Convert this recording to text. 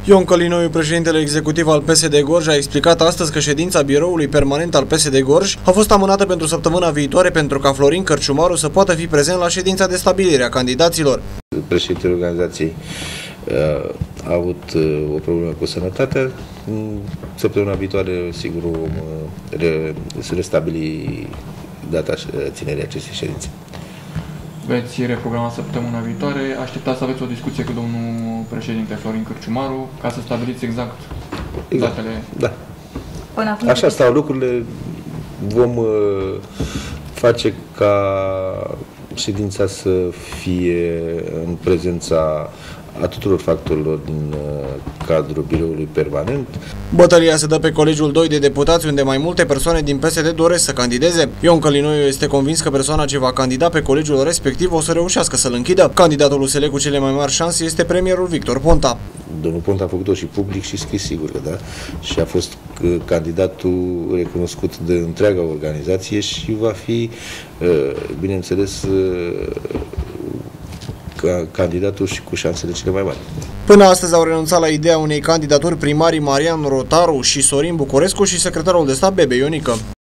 Ion Călinoiu, președintele executiv al PSD Gorj, a explicat astăzi că ședința biroului permanent al PSD Gorj a fost amânată pentru săptămâna viitoare pentru ca Florin Cărciumaru să poată fi prezent la ședința de stabilire a candidaților. Președintele organizației a avut o problemă cu sănătatea. Săptămâna viitoare, sigur, vom restabili data ținerii acestei ședințe. Veți reprograma săptămâna viitoare. Așteptați să aveți o discuție cu domnul președinte Florin Cărciumaru ca să stabiliți exact datele. Da. Așa stau lucrurile. Vom face ca ședința să fie în prezența a tuturor factorilor din cadrul biroului permanent. Bătălia se dă pe Colegiul 2 de deputați, unde mai multe persoane din PSD doresc să candideze. Ion Călinoiu este convins că persoana ce va candida pe colegiul respectiv o să reușească să-l închidă. Candidatul USL cu cele mai mari șanse este premierul Victor Ponta. Domnul Ponta a făcut-o și public și scris, sigur că da, și a fost candidatul recunoscut de întreaga organizație și va fi, bineînțeles, candidatul și cu șansele cele mai mari. Până astăzi au renunțat la ideea unei candidaturi primarii Marian Rotaru și Sorin Bucurescu și secretarul de stat Bebe Ionică.